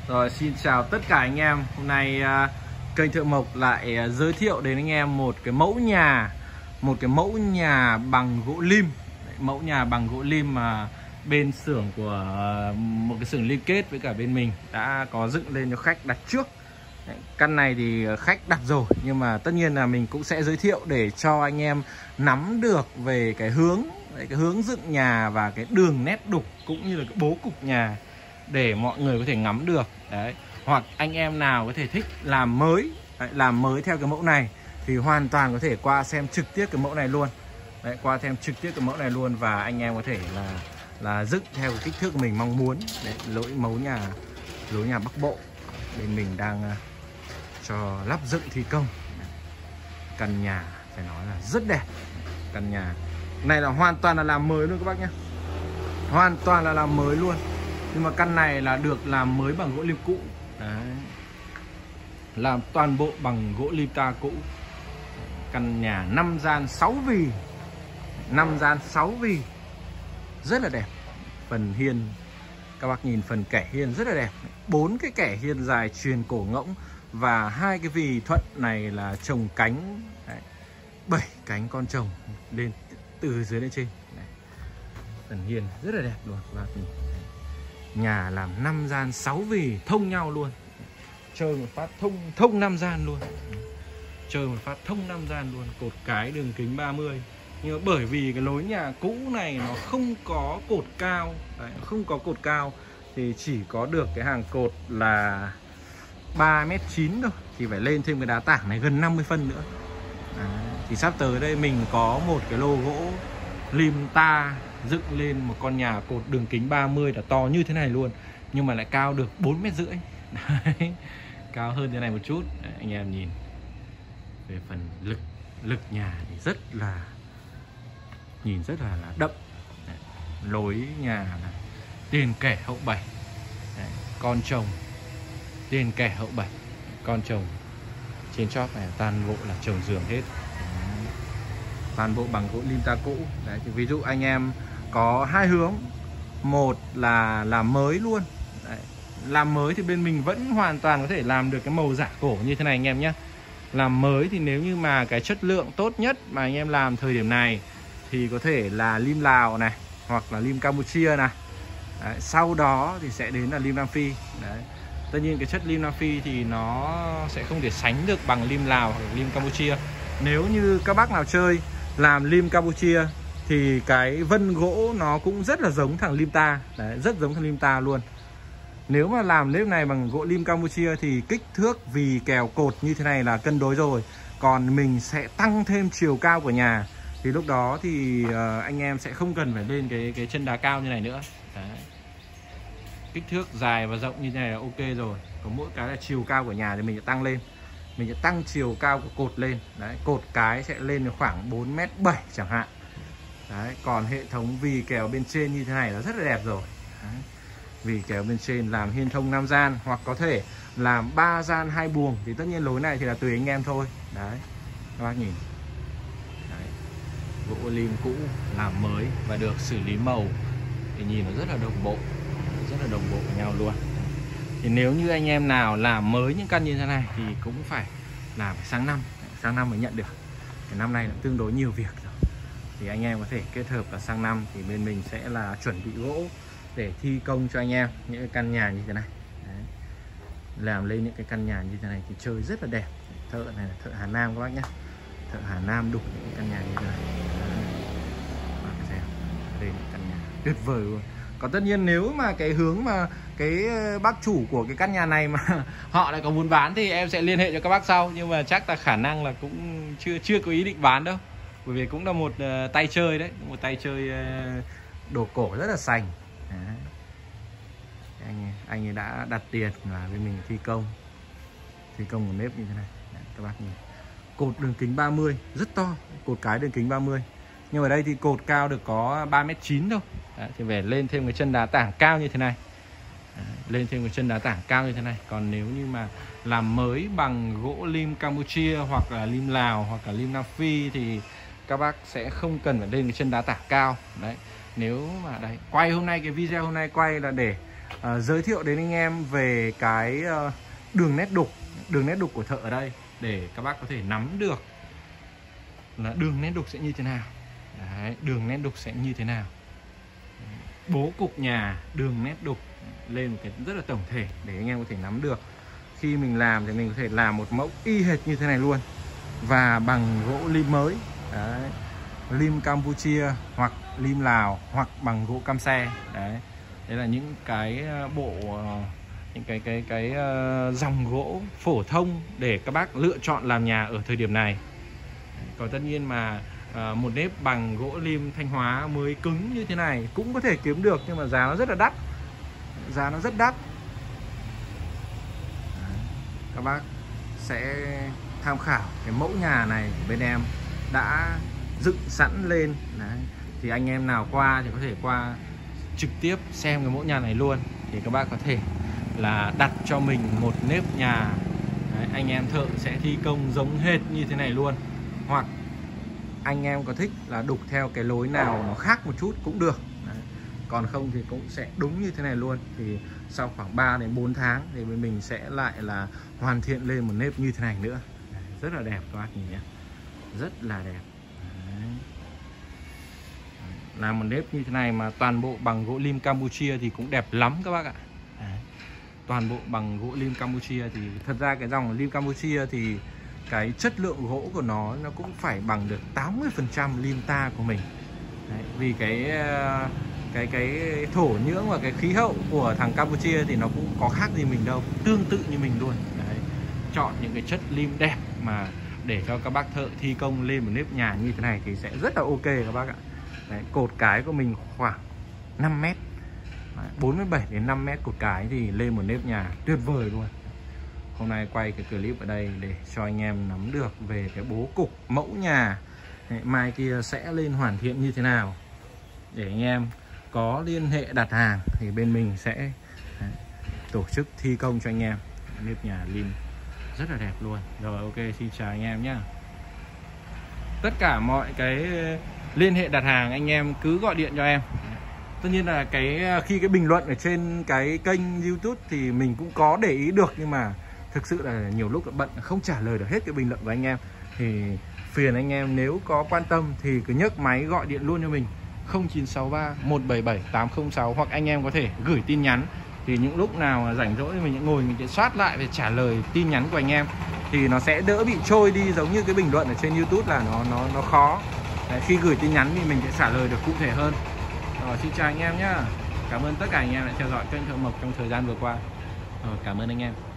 Rồi, xin chào tất cả anh em. Hôm nay kênh Thợ Mộc lại giới thiệu đến anh em một cái mẫu nhà bằng gỗ lim. Mẫu nhà bằng gỗ lim mà bên xưởng của một cái xưởng liên kết với cả bên mình đã có dựng lên cho khách đặt trước. Căn này thì khách đặt rồi, nhưng mà tất nhiên là mình cũng sẽ giới thiệu để cho anh em nắm được về cái hướng dựng nhà và cái đường nét đục cũng như là cái bố cục nhà để mọi người có thể ngắm được. Đấy. Hoặc anh em nào có thể thích làm mới theo cái mẫu này thì hoàn toàn có thể qua xem trực tiếp cái mẫu này luôn. Đấy, qua xem trực tiếp cái mẫu này luôn và anh em có thể là dựng theo cái kích thước mình mong muốn. Đấy, lối nhà Bắc Bộ bên mình đang cho lắp dựng thi công. Căn nhà phải nói là rất đẹp. Căn nhà này là hoàn toàn là làm mới luôn các bác nhé, hoàn toàn là làm mới luôn. Nhưng mà căn này là được làm mới bằng gỗ lim cũ. Đấy. Làm toàn bộ bằng gỗ lim ta cũ. Căn nhà 5 gian 6 vì, 5 gian 6 vì rất là đẹp. Phần hiên, các bác nhìn phần kẻ hiên rất là đẹp. 4 cái kẻ hiên dài truyền cổ ngỗng và 2 cái vì thuận này là trồng cánh. Đấy. 7 cánh con trồng lên từ dưới lên trên. Đấy. Phần hiên rất là đẹp luôn các bác nhìn. Nhà làm 5 gian 6 vì thông nhau luôn. Chơi một phát thông 5 gian luôn. Chơi một phát thông 5 gian luôn. Cột cái đường kính 30. Nhưng mà bởi vì cái lối nhà cũ này nó không có cột cao. Đấy, không có cột cao thì chỉ có được cái hàng cột là 3,9 m thôi. Thì phải lên thêm cái đá tảng này gần 50 phân nữa. Đấy, thì sắp tới đây mình có một cái lô gỗ lim ta dựng lên một con nhà cột đường kính 30 là to như thế này luôn, nhưng mà lại cao được 4,5 m. Đấy, cao hơn thế này một chút. Đấy, anh em nhìn về phần lực nhà thì rất là đậm. Đấy, lối nhà là tiền kẻ hậu 7. Đấy, con chồng tiền kẻ hậu 7, con chồng trên chóp này toàn bộ là chồng giường hết. Đấy, toàn bộ bằng gỗ lim ta cũ. Đấy, thì ví dụ anh em có hai hướng, một là làm mới luôn. Đấy, làm mới thì bên mình vẫn hoàn toàn có thể làm được cái màu giả cổ như thế này anh em nhé. Làm mới thì nếu như mà cái chất lượng tốt nhất mà anh em làm thời điểm này thì có thể là lim Lào này, hoặc là lim Campuchia này. Đấy, sau đó thì sẽ đến là lim Nam Phi. Đấy, tất nhiên cái chất lim Nam Phi thì nó sẽ không thể sánh được bằng lim Lào hoặc lim Campuchia. Nếu như các bác nào chơi làm lim Campuchia thì cái vân gỗ nó cũng rất là giống thằng lim ta. Đấy, rất giống thằng lim ta luôn. Nếu mà làm nếp này bằng gỗ lim Campuchia thì kích thước vì kèo cột như thế này là cân đối rồi. Còn mình sẽ tăng thêm chiều cao của nhà. Thì lúc đó thì anh em sẽ không cần phải lên cái chân đá cao như này nữa. Đấy. Kích thước dài và rộng như thế này là ok rồi. Có mỗi cái là chiều cao của nhà thì mình sẽ tăng lên. Mình sẽ tăng chiều cao của cột lên. Đấy, cột cái sẽ lên khoảng 4,7 m chẳng hạn. Đấy, còn hệ thống vì kèo bên trên như thế này là rất là đẹp rồi. Đấy, vì kèo bên trên làm hiên thông 5 gian hoặc có thể làm 3 gian 2 buồng thì tất nhiên lối này thì là tùy anh em thôi. Đấy, các bác nhìn. Đấy, gỗ lim cũ làm mới và được xử lý màu thì nhìn nó rất là đồng bộ, với nhau luôn. Thì nếu như anh em nào làm mới những căn như thế này thì cũng phải làm sang năm mới nhận được. Cái năm này cũng tương đối nhiều việc rồi. Thì anh em có thể kết hợp là sang năm thì bên mình sẽ là chuẩn bị gỗ để thi công cho anh em những cái căn nhà như thế này. Đấy, làm lên những cái căn nhà như thế này thì chơi rất là đẹp. Thợ này là thợ Hà Nam các bác nhé. Thợ Hà Nam đục những cái căn nhà như thế này. Các bác xem, đây là căn nhà tuyệt vời luôn. Còn tất nhiên nếu mà cái hướng mà cái bác chủ của cái căn nhà này mà họ lại có muốn bán thì em sẽ liên hệ cho các bác sau. Nhưng mà chắc là khả năng là cũng chưa có ý định bán đâu. Bởi vì cũng là một tay chơi đấy, một tay chơi đồ cổ rất là sành. Đấy. Anh ấy đã đặt tiền và bên mình thi công một nếp như thế này. Đấy, các bác nhìn. Cột đường kính 30 rất to, cột cái đường kính 30. Nhưng ở đây thì cột cao được có 3,9 m thôi. Đấy, thì phải lên thêm cái chân đá tảng cao như thế này. Đấy, lên thêm cái chân đá tảng cao như thế này. Còn nếu như mà làm mới bằng gỗ lim Campuchia hoặc là lim Lào hoặc là lim Nam Phi thì các bác sẽ không cần phải lên cái chân đá tảng cao. Đấy, nếu mà đấy quay hôm nay, cái video hôm nay quay là để giới thiệu đến anh em về cái đường nét đục của thợ ở đây, để các bác có thể nắm được là đường nét đục sẽ như thế nào. Đấy, đường nét đục sẽ như thế nào, bố cục nhà, đường nét đục lên một cái rất là tổng thể để anh em có thể nắm được. Khi mình làm thì mình có thể làm một mẫu y hệt như thế này luôn, và bằng gỗ lim mới. Đấy, lim Campuchia hoặc lim Lào hoặc bằng gỗ cam xe. Đấy, đấy là những cái bộ những cái dòng gỗ phổ thông để các bác lựa chọn làm nhà ở thời điểm này. Còn tất nhiên mà một nếp bằng gỗ lim Thanh Hóa mới cứng như thế này cũng có thể kiếm được, nhưng mà giá nó rất là đắt, giá nó rất đắt. Đấy, các bác sẽ tham khảo cái mẫu nhà này của bên em đã dựng sẵn lên. Đấy, thì anh em nào qua thì có thể qua trực tiếp xem cái mẫu nhà này luôn, thì các bác có thể là đặt cho mình một nếp nhà. Đấy, anh em thợ sẽ thi công giống hệt như thế này luôn, hoặc anh em có thích là đục theo cái lối nào nó khác một chút cũng được. Đấy, còn không thì cũng sẽ đúng như thế này luôn. Thì sau khoảng 3 đến 4 tháng thì mình sẽ lại là hoàn thiện lên một nếp như thế này nữa. Đấy, rất là đẹp các bác nhìn nhé, rất là đẹp. Đấy, làm một nếp như thế này mà toàn bộ bằng gỗ lim Campuchia thì cũng đẹp lắm các bác ạ. Đấy, toàn bộ bằng gỗ lim Campuchia thì thật ra cái dòng lim Campuchia thì cái chất lượng gỗ của nó cũng phải bằng được 80% lim ta của mình. Đấy, vì cái thổ nhưỡng và cái khí hậu của thằng Campuchia thì nó cũng có khác gì mình đâu, tương tự như mình luôn. Đấy, chọn những cái chất lim đẹp mà để cho các bác thợ thi công lên một nếp nhà như thế này thì sẽ rất là ok các bác ạ. Đấy, cột cái của mình khoảng 5 mét, 47 đến 5 mét cột cái thì lên một nếp nhà tuyệt vời luôn. Hôm nay quay cái clip ở đây để cho anh em nắm được về cái bố cục mẫu nhà. Đấy, mai kia sẽ lên hoàn thiện như thế nào, để anh em có liên hệ đặt hàng thì bên mình sẽ tổ chức thi công cho anh em nếp nhà lim rất là đẹp luôn. Rồi ok, xin chào anh em nhé. Tất cả mọi cái liên hệ đặt hàng anh em cứ gọi điện cho em. Tất nhiên là khi cái bình luận ở trên cái kênh YouTube thì mình cũng có để ý được, nhưng mà thực sự là nhiều lúc là bận không trả lời được hết cái bình luận của anh em. Thì phiền anh em nếu có quan tâm thì cứ nhấc máy gọi điện luôn cho mình 0963 177 806, hoặc anh em có thể gửi tin nhắn. Thì những lúc nào rảnh rỗi mình sẽ ngồi mình sẽ soát lại để trả lời tin nhắn của anh em, thì nó sẽ đỡ bị trôi đi giống như cái bình luận ở trên YouTube là nó khó. Đấy, khi gửi tin nhắn thì mình sẽ trả lời được cụ thể hơn. Rồi, xin chào anh em nhé. Cảm ơn tất cả anh em đã theo dõi kênh Thợ Mộc trong thời gian vừa qua. Rồi, cảm ơn anh em.